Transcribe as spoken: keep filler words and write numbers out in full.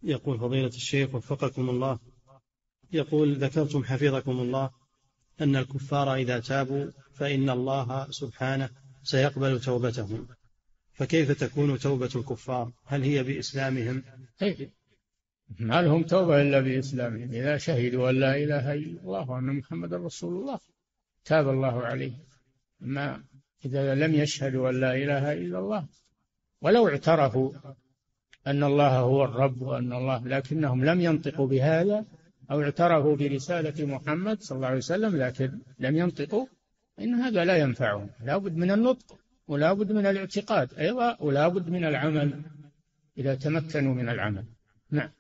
يقول فضيلة الشيخ وفقكم الله، يقول ذكرتم حفظكم الله أن الكفار إذا تابوا فإن الله سبحانه سيقبل توبتهم، فكيف تكون توبة الكفار؟ هل هي بإسلامهم؟ ما لهم توبة إلا بإسلامهم، إذا شهدوا أن لا إله إلا الله وأن محمد رسول الله تاب الله عليه. ما إذا لم يشهدوا أن لا إله إلا الله ولو اعترفوا أن الله هو الرب وأن الله، لكنهم لم ينطقوا بهذا، أو اعترفوا برسالة محمد صلى الله عليه وسلم لكن لم ينطقوا، إن هذا لا ينفعهم. لا بد من النطق ولا بد من الاعتقاد أيضا ولا بد من العمل إذا تمكنوا من العمل. نعم.